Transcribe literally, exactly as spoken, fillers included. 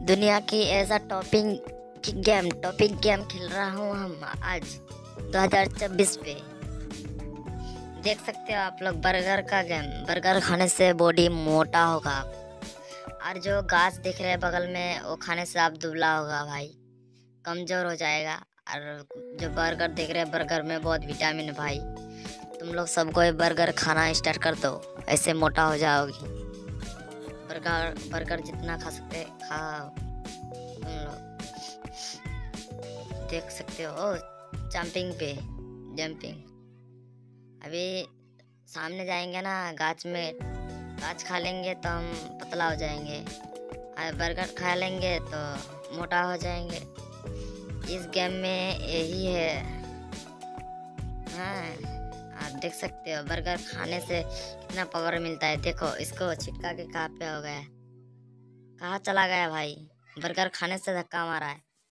दुनिया की ऐसा टॉपिंग की गेम टॉपिक गेम खेल रहा हूँ हम आज दो हज़ार चौबीस पे। देख सकते हो आप लोग, बर्गर का गेम। बर्गर खाने से बॉडी मोटा होगा, और जो घास दिख रहे हैं बगल में वो खाने से आप दुबला होगा भाई, कमजोर हो जाएगा। और जो बर्गर देख रहे हैं, बर्गर में बहुत विटामिन है भाई। तुम लोग सबको ये बर्गर खाना स्टार्ट कर दो, ऐसे मोटा हो जाओगी। बर्गर बर्गर जितना खा सकते खाओ तुम लोग। देख सकते हो जंपिंग पे जंपिंग। अभी सामने जाएंगे ना, गाछ में गाछ खा लेंगे तो हम पतला हो जाएंगे, और बर्गर खा लेंगे तो मोटा हो जाएंगे। इस गेम में यही है। हाँ, आप देख सकते हो बर्गर खाने से कितना पावर मिलता है। देखो इसको छिटका के कहाँ पे हो गया, कहाँ चला गया भाई। बर्गर खाने से धक्का मारा है।